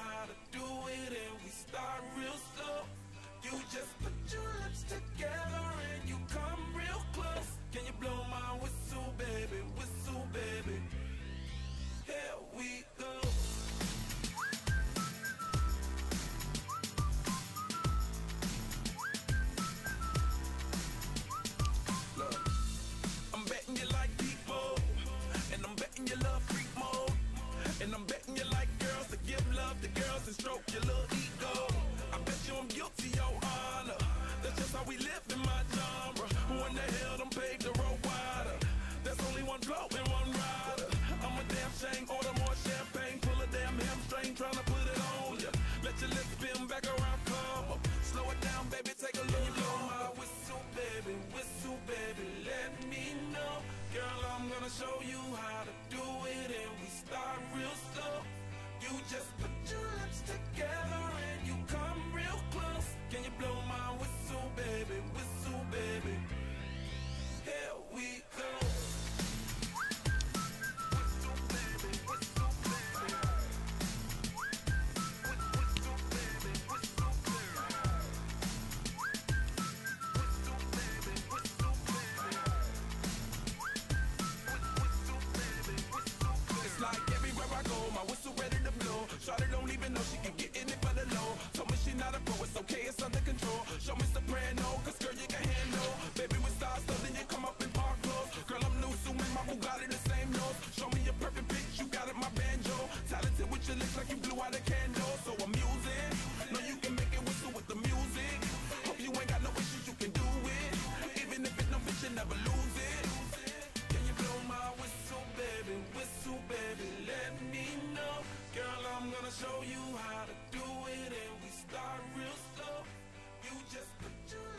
how to do it, and we start real slow. You just put your lips together and you come real close. Can you blow my whistle, baby, whistle, baby? Here we go. Look, I'm betting you like people, and I'm betting you love freak mode, and I'm betting you like girls to give love to girls and stroke your little ego. I bet you I'm guilty, your honor. That's just how we live in my genre. Who in the hell done paved the road wider? There's only one blow and one rider. I'm a damn shame, order more champagne, pull a damn hamstring, tryna put it on ya. Let your lips spin back around, come up. Slow it down, baby, take a look. Blow my whistle, baby, let me know. Girl, I'm gonna show you how to do it, and we start real slow. You just put your lips together and you come real close. Can you blow my whistle, baby, whistle, baby? Here we go. Whistle, baby, whistle, baby. Whistle, baby, whistle, baby. Whistle, baby, whistle, baby. Whistle, baby, whistle, baby. It's like everywhere I go, my whistle ready to blow. Shawty don't even know she can get in it for the low. Told me she not a pro, it's okay, it's under control. Show me soprano, cause girl you can handle. Baby with stars, so then you come up in park clothes. Girl I'm new, so my Bugatti the same nose. Show me a perfect pitch, you got it, my banjo. Talented with your lips like you blew out a candle. So I'm using, know you can make it whistle with the music. Hope you ain't got no issues, you can do it. Even if it no fit, you never lose it. Can you blow my whistle, baby, let me know. Girl, I'm gonna show you how to do it, and we start real slow. You just put your